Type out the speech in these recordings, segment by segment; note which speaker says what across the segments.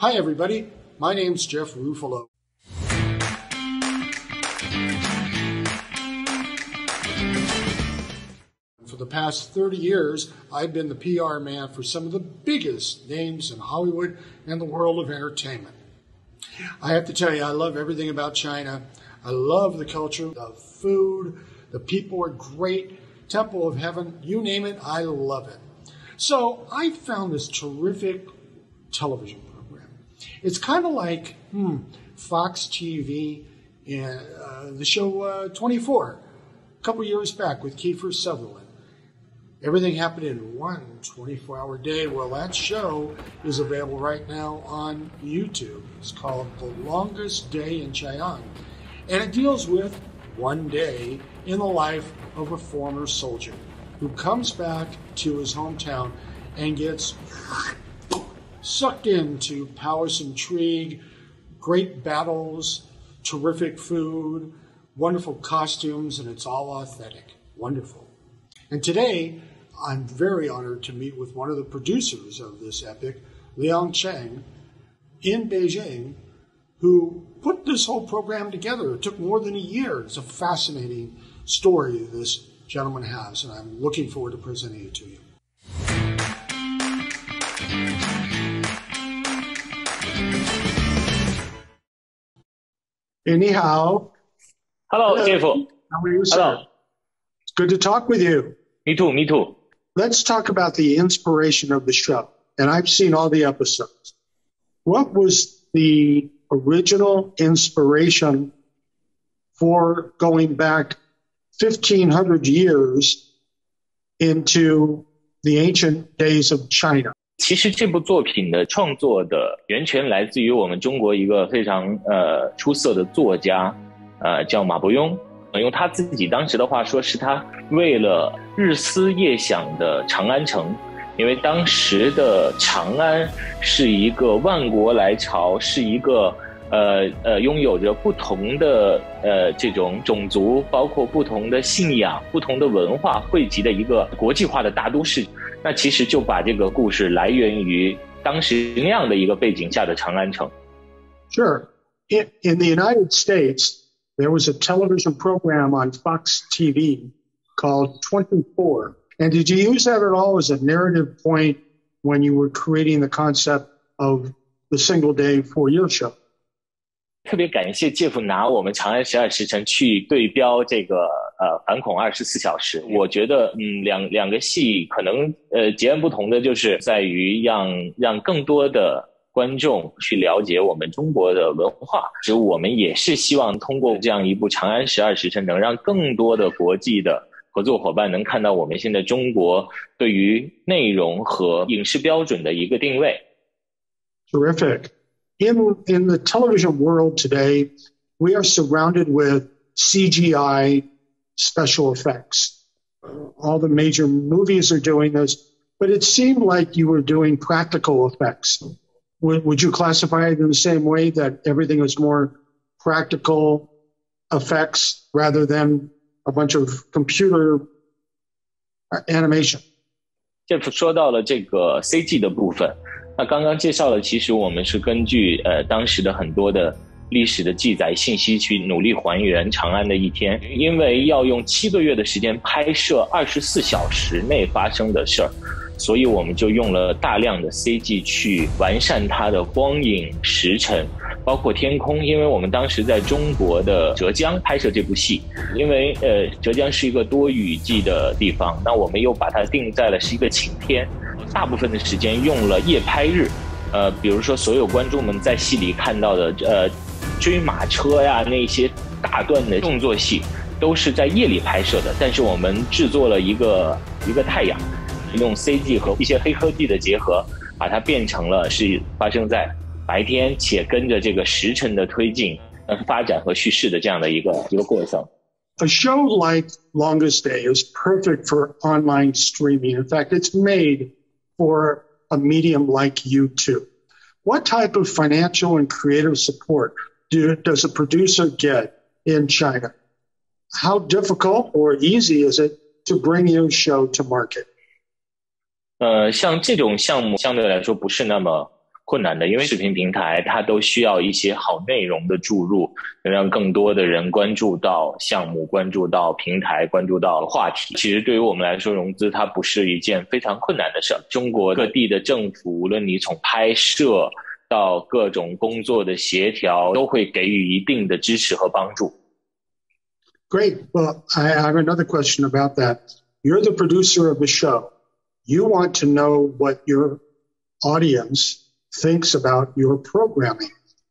Speaker 1: Hi, everybody. My name's Jeff Ruffalo. For the past 30 years, I've been the PR man for some of the biggest names in Hollywood and the world of entertainment. I have to tell you, I love everything about China. I love the culture, the food, the people are great, Temple of Heaven, you name it, I love it. So I found this terrific television program. It's kind of like Fox TV and the show 24, a couple years back with Kiefer Sutherland. Everything happened in one 24-hour day. Well, that show is available right now on YouTube. It's called The Longest Day in Chiang. And it deals with one day in the life of a former soldier who comes back to his hometown and gets sucked into palace intrigue, great battles, terrific food, wonderful costumes, and it's all authentic. Wonderful. And today, I'm very honored to meet with one of the producers of this epic, Liang Cheng, in Beijing, who put this whole program together. It took more than a year. It's a fascinating story this gentleman has, and I'm looking forward to presenting it to you. 你好.
Speaker 2: Hello, Jeff.
Speaker 1: How are you, sir?
Speaker 2: Hello.
Speaker 1: It's good to talk with you.
Speaker 2: Me too, me too.
Speaker 1: Let's talk about the inspiration of the show. And I've seen all the episodes. What was the original inspiration for going back 1,500 years into the ancient days of China?
Speaker 2: 其实这部作品的创作的源泉来自于我们中国一个非常出色的作家，叫马伯庸。用他自己当时的话说，是他为了日思夜想的长安城，因为当时的长安是一个万国来朝，是一个拥有着不同的这种种族，包括不同的信仰、不同的文化汇集的一个国际化的大都市。那其实就把这个故事来源于当时那样的一个背景下的长安城。
Speaker 1: Sure. In the United States, there was a television program on Fox TV called 24. And did you use that at all as a narrative point when you were creating the concept of the single day for your show?
Speaker 2: 特别感谢Jeff拿我们长安12时辰去对标这个反恐24小时。我觉得两个戏可能截然不同的就是在于让更多的观众去了解我们中国的文化，其实我们也是希望通过这样一部长安12时辰能让更多的国际的合作伙伴能看到我们现在中国对于内容和影视标准的一个定位。
Speaker 1: Terrific. In the television world today, we are surrounded with CGI special effects. All the major movies are doing this, but it seemed like you were doing practical effects. Would you classify it in the same way that everything is more practical effects rather than a bunch of computer animation?
Speaker 2: Jeff 说到了这个 CG 的部分，那刚刚介绍了，其实我们是根据当时的很多的历史的记载信息去努力还原长安的一天，因为要用7个月的时间拍摄24小时内发生的事儿，所以我们就用了大量的 CG 去完善它的光影、时辰，包括天空。因为我们当时在中国的浙江拍摄这部戏，因为浙江是一个多雨季的地方，那我们又把它定在了是一个晴天，大部分的时间用了夜拍日。比如说所有观众们在戏里看到的追马车呀，那些大段的动作戏都是在夜里拍摄的，但是我们制作了一个太阳，用 CG 和一些黑科技的结合，把它变成了是发生在白天且跟着这个时辰的推进发展和叙事的这样的一个过程。
Speaker 1: A show like Longest Day is perfect for online streaming. In fact, it's made for a medium like YouTube. What type of financial and creative support does a producer get in China? How difficult or easy is it to bring your show to market?
Speaker 2: 像这种项目相对来说不是那么困难的，因为视频平台它都需要一些好内容的注入，能让更多的人关注到项目，关注到平台，关注到话题。其实对于我们来说，融资它不是一件非常困难的事儿。中国各地的政府，无论你从拍摄到各种工作的协调，都会给予一定的支持和帮助。
Speaker 1: Great. Well, I have another question about that. You're the producer of the show. You want to know what your audience thinks about your programming.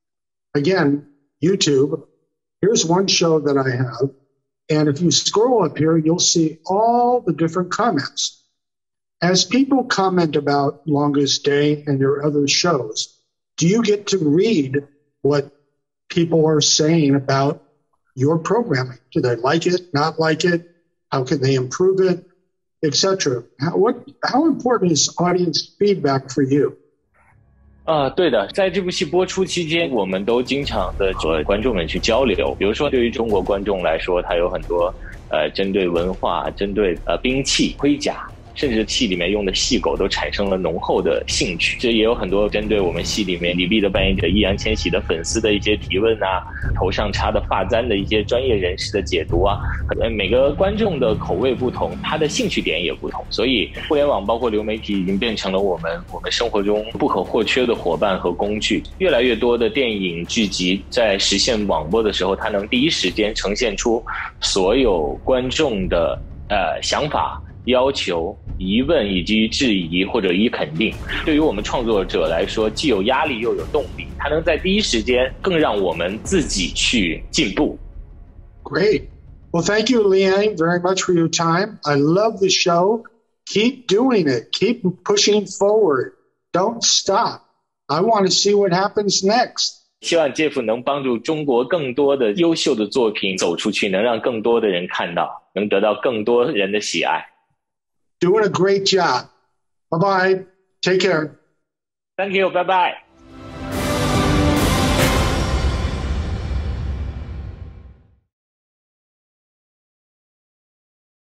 Speaker 1: Again, YouTube, here's one show that I have. And if you scroll up here, you'll see all the different comments. As people comment about Longest Day and your other shows, do you get to read what people are saying about your programming? Do they like it, not like it? How can they improve it, etc.? How important is audience feedback for you?
Speaker 2: 对的，在这部戏播出期间，我们都经常的和观众们去交流。比如说，对于中国观众来说，他有很多针对文化、针对兵器、盔甲，甚至戏里面用的戏狗都产生了浓厚的兴趣。这也有很多针对我们戏里面李碧的扮演者易烊千玺的粉丝的一些提问啊，头上插的发簪的一些专业人士的解读啊。每个观众的口味不同，他的兴趣点也不同，所以互联网包括流媒体已经变成了我们生活中不可或缺的伙伴和工具。越来越多的电影剧集在实现网播的时候，它能第一时间呈现出所有观众的想法、要求、疑问以及质疑或者肯定。对于我们创作者来说，既有压力又有动力，它能在第一时间更让我们自己去进步。
Speaker 1: Great. Well, thank you, Liang, very much for your time. I love the show. Keep doing it. Keep pushing forward. Don't stop. I want to see what happens next.
Speaker 2: 希望 Jeff 能帮助中国更多的优秀的作品走出去，能让更多的人看到，能得到更多人的喜爱。
Speaker 1: Doing a great job. Bye-bye. Take care.
Speaker 2: Thank you. Bye-bye.